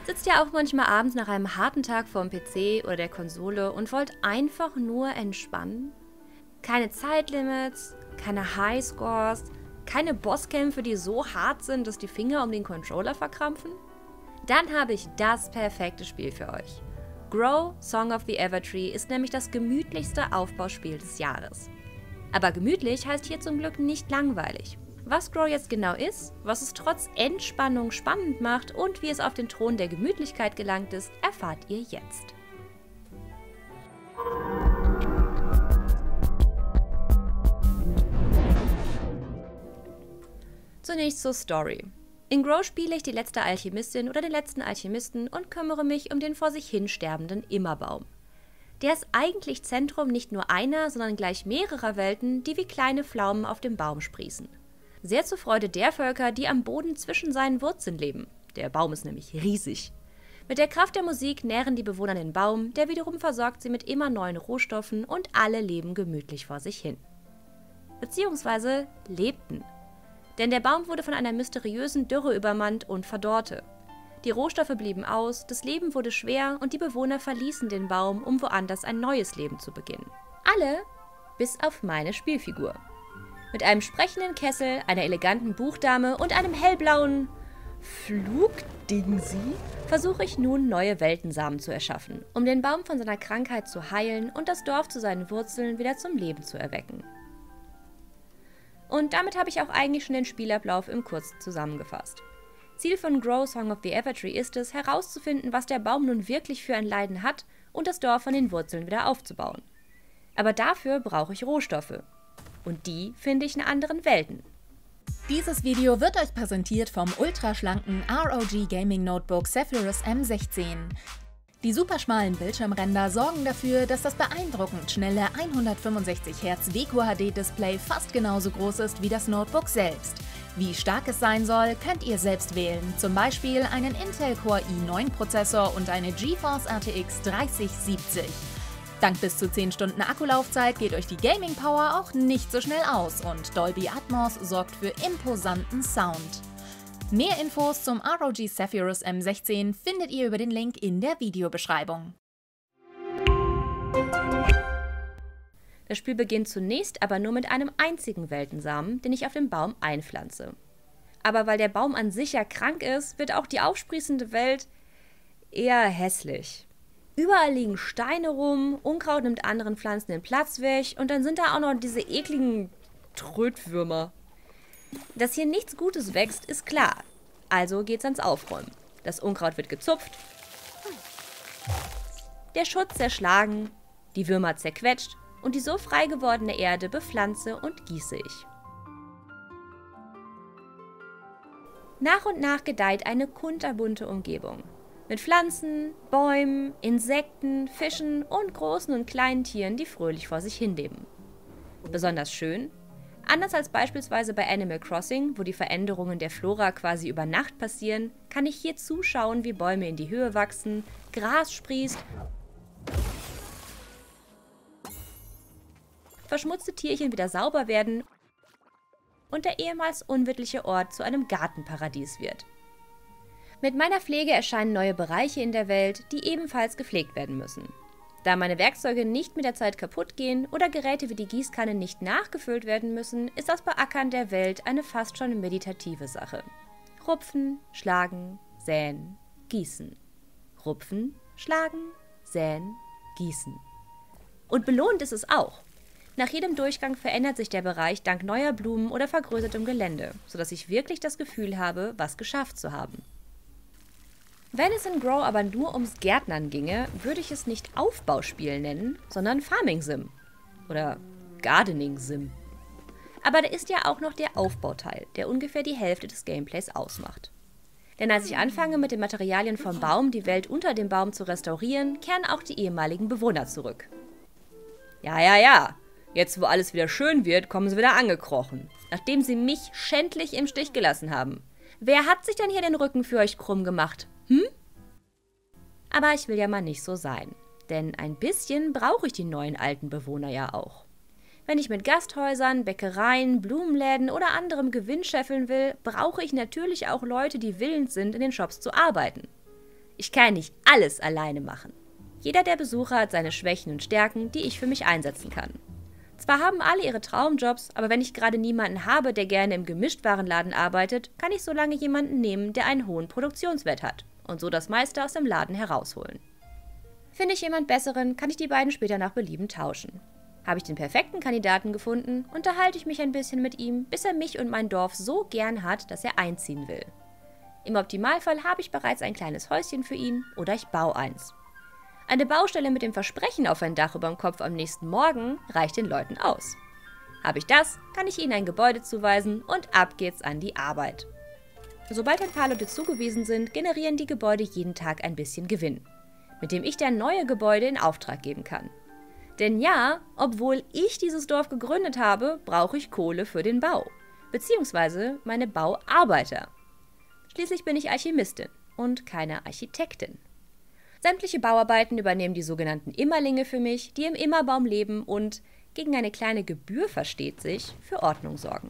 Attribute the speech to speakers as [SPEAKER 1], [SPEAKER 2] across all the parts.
[SPEAKER 1] Sitzt ihr auch manchmal abends nach einem harten Tag vorm PC oder der Konsole und wollt einfach nur entspannen? Keine Zeitlimits, keine Highscores, keine Bosskämpfe, die so hart sind, dass die Finger um den Controller verkrampfen? Dann habe ich das perfekte Spiel für euch. Grow Song of the Evertree ist nämlich das gemütlichste Aufbauspiel des Jahres. Aber gemütlich heißt hier zum Glück nicht langweilig. Was Grow jetzt genau ist, was es trotz Entspannung spannend macht und wie es auf den Thron der Gemütlichkeit gelangt ist, erfahrt ihr jetzt. Zunächst zur Story. In Grow spiele ich die letzte Alchemistin oder den letzten Alchemisten und kümmere mich um den vor sich hin sterbenden Immerbaum. Der ist eigentlich Zentrum nicht nur einer, sondern gleich mehrerer Welten, die wie kleine Pflaumen auf dem Baum sprießen. Sehr zur Freude der Völker, die am Boden zwischen seinen Wurzeln leben. Der Baum ist nämlich riesig. Mit der Kraft der Musik nähren die Bewohner den Baum, der wiederum versorgt sie mit immer neuen Rohstoffen und alle leben gemütlich vor sich hin. Beziehungsweise lebten. Denn der Baum wurde von einer mysteriösen Dürre übermannt und verdorrte. Die Rohstoffe blieben aus, das Leben wurde schwer und die Bewohner verließen den Baum, um woanders ein neues Leben zu beginnen. Alle bis auf meine Spielfigur. Mit einem sprechenden Kessel, einer eleganten Buchdame und einem hellblauen Flugdingsi versuche ich nun, neue Weltensamen zu erschaffen, um den Baum von seiner Krankheit zu heilen und das Dorf zu seinen Wurzeln wieder zum Leben zu erwecken. Und damit habe ich auch eigentlich schon den Spielablauf im Kurzen zusammengefasst. Ziel von Grow Song of the Evertree ist es, herauszufinden, was der Baum nun wirklich für ein Leiden hat und das Dorf von den Wurzeln wieder aufzubauen. Aber dafür brauche ich Rohstoffe. Und die finde ich in anderen Welten.
[SPEAKER 2] Dieses Video wird euch präsentiert vom ultraschlanken ROG Gaming Notebook Zephyrus M16. Die superschmalen Bildschirmränder sorgen dafür, dass das beeindruckend schnelle 165 Hz WQHD-Display fast genauso groß ist wie das Notebook selbst. Wie stark es sein soll, könnt ihr selbst wählen, zum Beispiel einen Intel Core i9-Prozessor und eine GeForce RTX 3070. Dank bis zu 10 Stunden Akkulaufzeit geht euch die Gaming Power auch nicht so schnell aus und Dolby Atmos sorgt für imposanten Sound. Mehr Infos zum ROG Zephyrus M16 findet ihr über den Link in der Videobeschreibung.
[SPEAKER 1] Das Spiel beginnt zunächst aber nur mit einem einzigen Weltensamen, den ich auf dem Baum einpflanze. Aber weil der Baum an sich ja krank ist, wird auch die aufsprießende Welt eher hässlich. Überall liegen Steine rum, Unkraut nimmt anderen Pflanzen den Platz weg und dann sind da auch noch diese ekligen Trötwürmer. Dass hier nichts Gutes wächst, ist klar. Also geht's ans Aufräumen. Das Unkraut wird gezupft, der Schutz zerschlagen, die Würmer zerquetscht und die so frei gewordene Erde bepflanze und gieße ich. Nach und nach gedeiht eine kunterbunte Umgebung. Mit Pflanzen, Bäumen, Insekten, Fischen und großen und kleinen Tieren, die fröhlich vor sich hinleben. Besonders schön, anders als beispielsweise bei Animal Crossing, wo die Veränderungen der Flora quasi über Nacht passieren, kann ich hier zuschauen, wie Bäume in die Höhe wachsen, Gras sprießt, verschmutzte Tierchen wieder sauber werden und der ehemals unwirtliche Ort zu einem Gartenparadies wird. Mit meiner Pflege erscheinen neue Bereiche in der Welt, die ebenfalls gepflegt werden müssen. Da meine Werkzeuge nicht mit der Zeit kaputt gehen oder Geräte wie die Gießkanne nicht nachgefüllt werden müssen, ist das Beackern der Welt eine fast schon meditative Sache. Rupfen, schlagen, säen, gießen. Rupfen, schlagen, säen, gießen. Und belohnt ist es auch. Nach jedem Durchgang verändert sich der Bereich dank neuer Blumen oder vergrößertem Gelände, sodass ich wirklich das Gefühl habe, was geschafft zu haben. Wenn es in Grow aber nur ums Gärtnern ginge, würde ich es nicht Aufbauspiel nennen, sondern Farming Sim oder Gardening Sim. Aber da ist ja auch noch der Aufbauteil, der ungefähr die Hälfte des Gameplays ausmacht. Denn als ich anfange, mit den Materialien vom Baum die Welt unter dem Baum zu restaurieren, kehren auch die ehemaligen Bewohner zurück. Ja, jetzt wo alles wieder schön wird, kommen sie wieder angekrochen, nachdem sie mich schändlich im Stich gelassen haben. Wer hat sich denn hier den Rücken für euch krumm gemacht? Aber ich will ja mal nicht so sein, denn ein bisschen brauche ich die neuen alten Bewohner ja auch. Wenn ich mit Gasthäusern, Bäckereien, Blumenläden oder anderem Gewinn scheffeln will, brauche ich natürlich auch Leute, die willens sind, in den Shops zu arbeiten. Ich kann nicht alles alleine machen. Jeder der Besucher hat seine Schwächen und Stärken, die ich für mich einsetzen kann. Zwar haben alle ihre Traumjobs, aber wenn ich gerade niemanden habe, der gerne im Gemischtwarenladen arbeitet, kann ich so lange jemanden nehmen, der einen hohen Produktionswert hat und so das meiste aus dem Laden herausholen. Finde ich jemand Besseren, kann ich die beiden später nach Belieben tauschen. Habe ich den perfekten Kandidaten gefunden, unterhalte ich mich ein bisschen mit ihm, bis er mich und mein Dorf so gern hat, dass er einziehen will. Im Optimalfall habe ich bereits ein kleines Häuschen für ihn oder ich baue eins. Eine Baustelle mit dem Versprechen auf ein Dach über dem Kopf am nächsten Morgen reicht den Leuten aus. Habe ich das, kann ich ihnen ein Gebäude zuweisen und ab geht's an die Arbeit. Sobald ein paar Leute zugewiesen sind, generieren die Gebäude jeden Tag ein bisschen Gewinn, mit dem ich dann neue Gebäude in Auftrag geben kann. Denn ja, obwohl ich dieses Dorf gegründet habe, brauche ich Kohle für den Bau, beziehungsweise meine Bauarbeiter. Schließlich bin ich Alchemistin und keine Architektin. Sämtliche Bauarbeiten übernehmen die sogenannten Immerlinge für mich, die im Immerbaum leben und, gegen eine kleine Gebühr versteht sich, für Ordnung sorgen.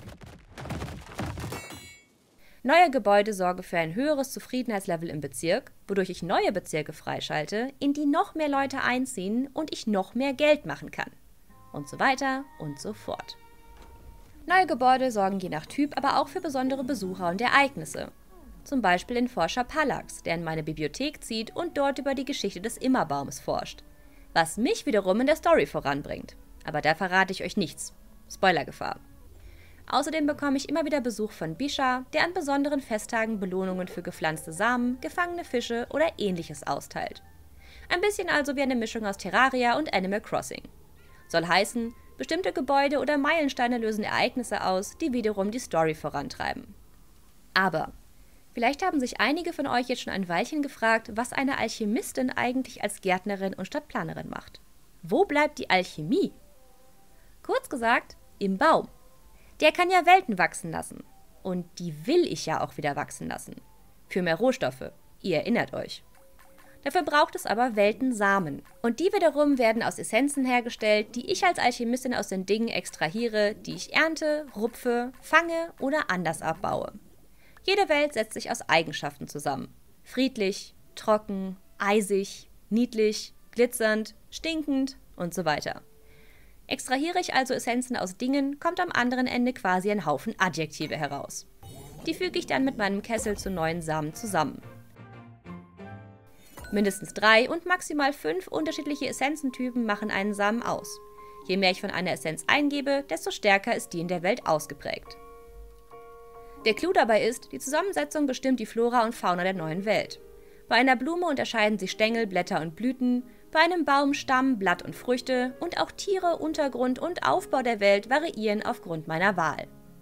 [SPEAKER 1] Neue Gebäude sorgen für ein höheres Zufriedenheitslevel im Bezirk, wodurch ich neue Bezirke freischalte, in die noch mehr Leute einziehen und ich noch mehr Geld machen kann. Und so weiter und so fort. Neue Gebäude sorgen je nach Typ aber auch für besondere Besucher und Ereignisse. Zum Beispiel den Forscher Pallax, der in meine Bibliothek zieht und dort über die Geschichte des Immerbaums forscht. Was mich wiederum in der Story voranbringt. Aber da verrate ich euch nichts. Spoilergefahr. Außerdem bekomme ich immer wieder Besuch von Bisha, der an besonderen Festtagen Belohnungen für gepflanzte Samen, gefangene Fische oder ähnliches austeilt. Ein bisschen also wie eine Mischung aus Terraria und Animal Crossing. Soll heißen, bestimmte Gebäude oder Meilensteine lösen Ereignisse aus, die wiederum die Story vorantreiben. Aber vielleicht haben sich einige von euch jetzt schon ein Weilchen gefragt, was eine Alchemistin eigentlich als Gärtnerin und Stadtplanerin macht. Wo bleibt die Alchemie? Kurz gesagt, im Baum. Der kann ja Welten wachsen lassen. Und die will ich ja auch wieder wachsen lassen. Für mehr Rohstoffe. Ihr erinnert euch. Dafür braucht es aber Weltensamen. Und die wiederum werden aus Essenzen hergestellt, die ich als Alchemistin aus den Dingen extrahiere, die ich ernte, rupfe, fange oder anders abbaue. Jede Welt setzt sich aus Eigenschaften zusammen. Friedlich, trocken, eisig, niedlich, glitzernd, stinkend und so weiter. Extrahiere ich also Essenzen aus Dingen, kommt am anderen Ende quasi ein Haufen Adjektive heraus. Die füge ich dann mit meinem Kessel zu neuen Samen zusammen. Mindestens 3 und maximal 5 unterschiedliche Essenzentypen machen einen Samen aus. Je mehr ich von einer Essenz eingebe, desto stärker ist die in der Welt ausgeprägt. Der Clou dabei ist, die Zusammensetzung bestimmt die Flora und Fauna der neuen Welt. Bei einer Blume unterscheiden sich Stängel, Blätter und Blüten, bei einem Baum Stamm, Blatt und Früchte und auch Tiere, Untergrund und Aufbau der Welt variieren aufgrund meiner Wahl.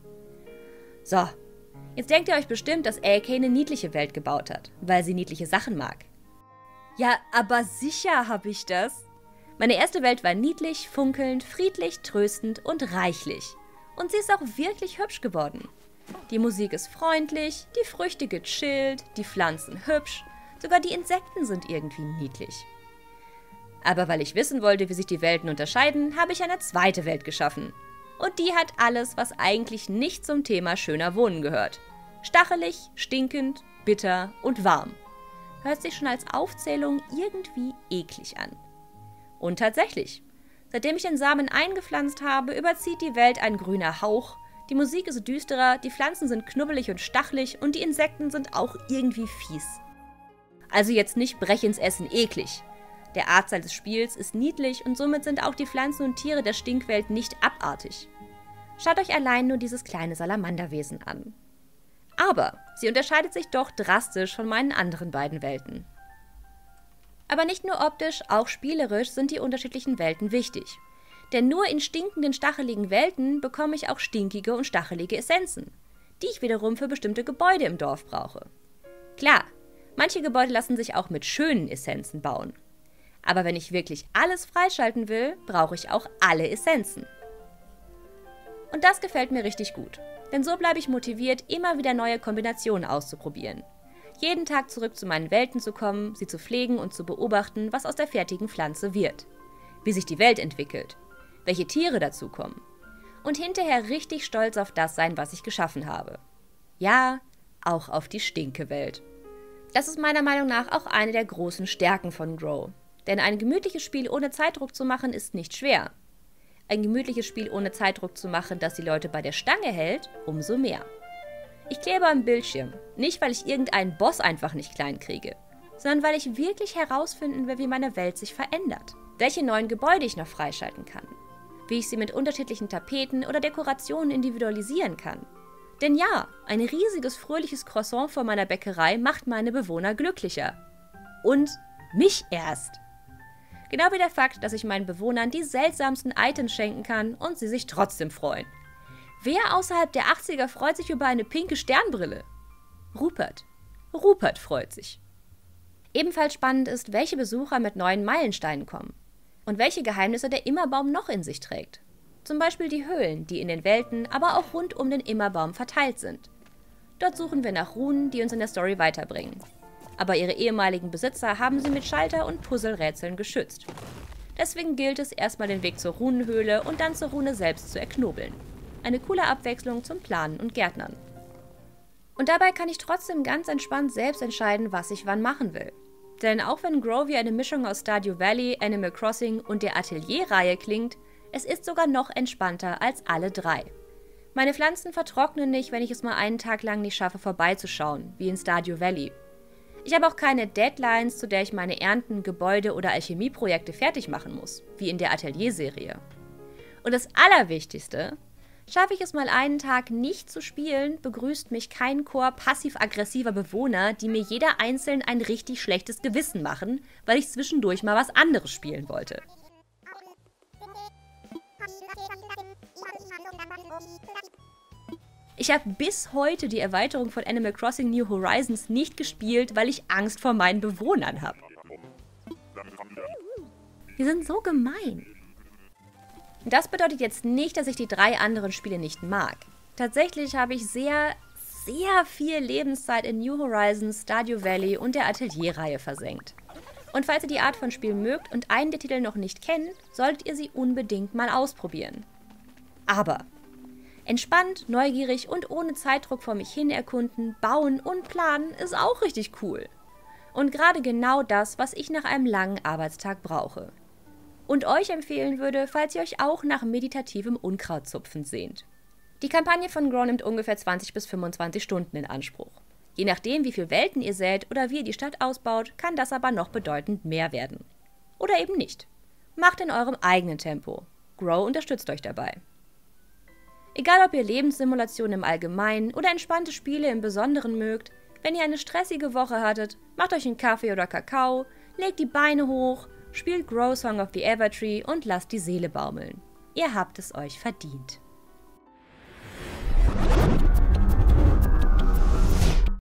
[SPEAKER 1] So, jetzt denkt ihr euch bestimmt, dass AK eine niedliche Welt gebaut hat, weil sie niedliche Sachen mag. Ja, aber sicher habe ich das. Meine erste Welt war niedlich, funkelnd, friedlich, tröstend und reichlich. Und sie ist auch wirklich hübsch geworden. Die Musik ist freundlich, die Früchte gechillt, die Pflanzen hübsch, sogar die Insekten sind irgendwie niedlich. Aber weil ich wissen wollte, wie sich die Welten unterscheiden, habe ich eine zweite Welt geschaffen. Und die hat alles, was eigentlich nicht zum Thema schöner Wohnen gehört. Stachelig, stinkend, bitter und warm. Hört sich schon als Aufzählung irgendwie eklig an. Und tatsächlich, seitdem ich den Samen eingepflanzt habe, überzieht die Welt ein grüner Hauch, die Musik ist düsterer, die Pflanzen sind knubbelig und stachelig und die Insekten sind auch irgendwie fies. Also jetzt nicht Brech ins Essen eklig. Der Artstyle des Spiels ist niedlich und somit sind auch die Pflanzen und Tiere der Stinkwelt nicht abartig. Schaut euch allein nur dieses kleine Salamanderwesen an. Aber sie unterscheidet sich doch drastisch von meinen anderen beiden Welten. Aber nicht nur optisch, auch spielerisch sind die unterschiedlichen Welten wichtig. Denn nur in stinkenden, stacheligen Welten bekomme ich auch stinkige und stachelige Essenzen, die ich wiederum für bestimmte Gebäude im Dorf brauche. Klar, manche Gebäude lassen sich auch mit schönen Essenzen bauen. Aber wenn ich wirklich alles freischalten will, brauche ich auch alle Essenzen. Und das gefällt mir richtig gut. Denn so bleibe ich motiviert, immer wieder neue Kombinationen auszuprobieren. Jeden Tag zurück zu meinen Welten zu kommen, sie zu pflegen und zu beobachten, was aus der fertigen Pflanze wird. Wie sich die Welt entwickelt. Welche Tiere dazukommen. Und hinterher richtig stolz auf das sein, was ich geschaffen habe. Ja, auch auf die Stinkewelt. Das ist meiner Meinung nach auch eine der großen Stärken von Grow. Denn ein gemütliches Spiel ohne Zeitdruck zu machen ist nicht schwer. Ein gemütliches Spiel ohne Zeitdruck zu machen, das die Leute bei der Stange hält, umso mehr. Ich klebe am Bildschirm, nicht weil ich irgendeinen Boss einfach nicht klein kriege, sondern weil ich wirklich herausfinden will, wie meine Welt sich verändert, welche neuen Gebäude ich noch freischalten kann, wie ich sie mit unterschiedlichen Tapeten oder Dekorationen individualisieren kann. Denn ja, ein riesiges, fröhliches Croissant vor meiner Bäckerei macht meine Bewohner glücklicher. Und mich erst. Genau wie der Fakt, dass ich meinen Bewohnern die seltsamsten Items schenken kann und sie sich trotzdem freuen. Wer außerhalb der 80er freut sich über eine pinke Sternbrille? Rupert. Rupert freut sich. Ebenfalls spannend ist, welche Besucher mit neuen Meilensteinen kommen und welche Geheimnisse der Immerbaum noch in sich trägt. Zum Beispiel die Höhlen, die in den Welten, aber auch rund um den Immerbaum verteilt sind. Dort suchen wir nach Runen, die uns in der Story weiterbringen. Aber ihre ehemaligen Besitzer haben sie mit Schalter- und Puzzlerätseln geschützt. Deswegen gilt es, erstmal den Weg zur Runenhöhle und dann zur Rune selbst zu erknobeln. Eine coole Abwechslung zum Planen und Gärtnern. Und dabei kann ich trotzdem ganz entspannt selbst entscheiden, was ich wann machen will. Denn auch wenn Grow wie eine Mischung aus Stardew Valley, Animal Crossing und der Atelier-Reihe klingt, es ist sogar noch entspannter als alle drei. Meine Pflanzen vertrocknen nicht, wenn ich es mal einen Tag lang nicht schaffe, vorbeizuschauen, wie in Stardew Valley. Ich habe auch keine Deadlines, zu der ich meine Ernten, Gebäude oder Alchemieprojekte fertig machen muss, wie in der Atelier-Serie. Und das Allerwichtigste: schaffe ich es mal einen Tag nicht zu spielen, begrüßt mich kein Chor passiv-aggressiver Bewohner, die mir jeder einzeln ein richtig schlechtes Gewissen machen, weil ich zwischendurch mal was anderes spielen wollte. Ich habe bis heute die Erweiterung von Animal Crossing New Horizons nicht gespielt, weil ich Angst vor meinen Bewohnern habe. Die sind so gemein. Das bedeutet jetzt nicht, dass ich die 3 anderen Spiele nicht mag. Tatsächlich habe ich sehr viel Lebenszeit in New Horizons, Stardew Valley und der Atelier-Reihe versenkt. Und falls ihr die Art von Spiel mögt und einen der Titel noch nicht kennt, solltet ihr sie unbedingt mal ausprobieren. Aber entspannt, neugierig und ohne Zeitdruck vor mich hin erkunden, bauen und planen ist auch richtig cool. Und gerade genau das, was ich nach einem langen Arbeitstag brauche. Und euch empfehlen würde, falls ihr euch auch nach meditativem Unkrautzupfen sehnt. Die Kampagne von Grow nimmt ungefähr 20 bis 25 Stunden in Anspruch. Je nachdem, wie viele Welten ihr sät oder wie ihr die Stadt ausbaut, kann das aber noch bedeutend mehr werden. Oder eben nicht. Macht in eurem eigenen Tempo. Grow unterstützt euch dabei. Egal ob ihr Lebenssimulationen im Allgemeinen oder entspannte Spiele im Besonderen mögt, wenn ihr eine stressige Woche hattet, macht euch einen Kaffee oder Kakao, legt die Beine hoch, spielt Grow Song of the Evertree und lasst die Seele baumeln. Ihr habt es euch verdient.